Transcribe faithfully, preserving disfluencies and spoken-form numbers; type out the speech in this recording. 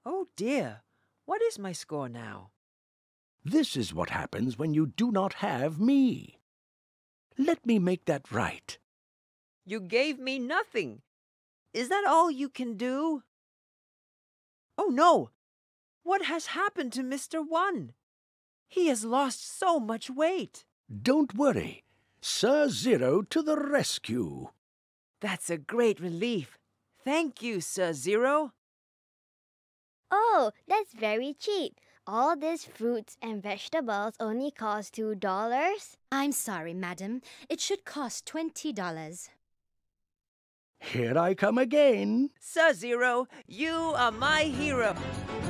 Oh dear, what is my score now? This is what happens when you do not have me. Let me make that right. You gave me nothing. Is that all you can do? Oh no! What has happened to Mister One? He has lost so much weight. Don't worry. Sir Zero to the rescue. That's a great relief. Thank you, Sir Zero. Oh, that's very cheap. All these fruits and vegetables only cost two dollars. I'm sorry, madam. It should cost twenty dollars. Here I come again. Sir Zero, you are my hero.